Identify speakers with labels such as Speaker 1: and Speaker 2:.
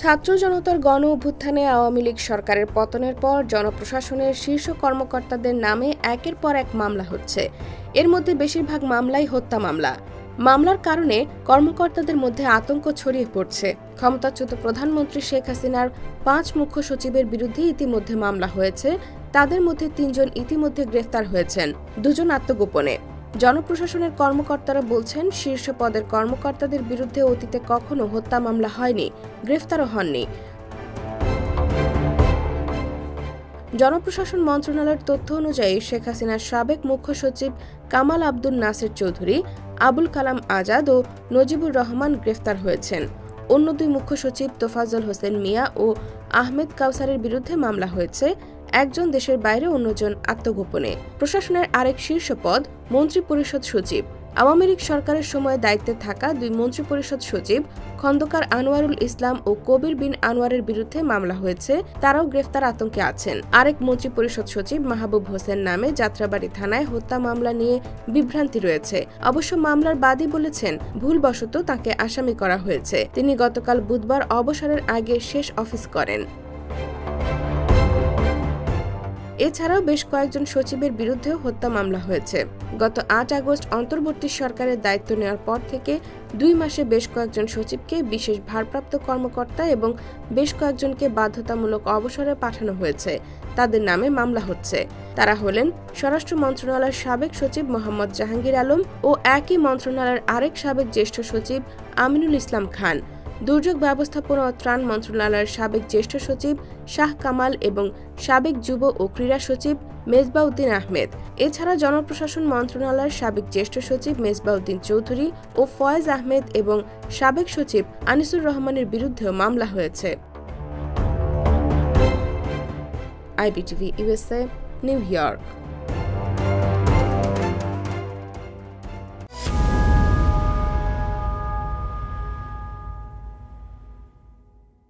Speaker 1: ছাত্র জনতার গণ অভ্যুত্থানে আওয়ামী লীগ সরকারের পতনের পর জনপ্রশাসনের শীর্ষ কর্মকর্তাদের নামে একের পর এক মামলা হচ্ছে। এর মধ্যে বেশিরভাগ মামলাই হত্যা মামলা। মামলার কারণে কর্মকর্তাদের মধ্যে আতঙ্ক ছড়িয়ে পড়ছে। ক্ষমতাচ্যুত প্রধানমন্ত্রী শেখ হাসিনার ৫ মুখ্য সচিবের বিরুদ্ধে ইতিমধ্যে মামলা হয়েছে। তাদের মধ্যে ৩ জন ইতিমধ্যে গ্রেফতার হয়েছেন, ২ জন আত্মগোপনে। জনপ্রশাসনের কর্মকর্তারা বলছেন, শীর্ষ পদের কর্মকর্তাদের বিরুদ্ধে অতীতে কখনো হত্যা মামলা হয়নি, গ্রেফতারও হননি। জনপ্রশাসন মন্ত্রণালয়ের তথ্য অনুযায়ী শেখ হাসিনার সাবেক মুখ্য সচিব কামাল আব্দুল নাসির চৌধুরী, আবুল কালাম আজাদ ও নজিবুর রহমান গ্রেফতার হয়েছেন। অন্য ২ মুখ্য সচিব তোফাজ্জল হোসেন মিয়া ও আহমেদ কাউসারের বিরুদ্ধে মামলা হয়েছে। একজন দেশের বাইরে, অন্যজন আত্মগোপনে। প্রশাসনের আরেক শীর্ষ পদ মন্ত্রিপরিষদ সচিব। আওয়ামী লীগ সরকারের সময় দায়িত্বে থাকা ২ মন্ত্রিপরিষদ সচিব খন্দকার আনোয়ারুল ইসলাম ও কবির বিন আনোয়ারের বিরুদ্ধে মামলা হয়েছে। তারাও গ্রেফতার আতঙ্কে আছেন। আরেক মন্ত্রিপরিষদ সচিব মাহবুব হোসেন নামে যাত্রাবাড়ি থানায় হত্যা মামলা নিয়ে বিভ্রান্তি রয়েছে। অবশ্য মামলার বাদী বলেছেন, ভুলবশত তাকে আসামি করা হয়েছে। তিনি গতকাল বুধবার অবসরের আগে শেষ অফিস করেন। এছাড়াও বেশ কয়েকজন সচিবের বিরুদ্ধেও হত্যা মামলা হয়েছে। গত ৮ আগস্ট অন্তর্বর্তী সরকারের দায়িত্ব নেওয়ার পর থেকে ২ মাসে বেশ কয়েকজন সচিবকে বিশেষ ভারপ্রাপ্ত কর্মকর্তা এবং বেশ কয়েকজনকে বাধ্যতামূলক অবসরে পাঠানো হয়েছে। তাদের নামে মামলা হচ্ছে। তারা হলেন স্বরাষ্ট্র মন্ত্রণালয়ের সাবেক সচিব মোহাম্মদ জাহাঙ্গীর আলম ও একই মন্ত্রণালয়ের আরেক সাবেক জ্যেষ্ঠ সচিব আমিনুল ইসলাম খান, দুর্যোগ ব্যবস্থাপনা ও ত্রাণ মন্ত্রণালয়ের সাবেক জ্যেষ্ঠ সচিব শাহ কামাল এবং সাবেক যুব ও ক্রীড়া সচিব মেজবাউদ্দিন আহমেদ। এছাড়া জনপ্রশাসন মন্ত্রণালয়ের সাবেক জ্যেষ্ঠ সচিব মেজবাউদ্দিন চৌধুরী ও ফয়েজ আহমেদ এবং সাবেক সচিব আনিসুর রহমানের বিরুদ্ধেও মামলা হয়েছে। IBTV USA, New York.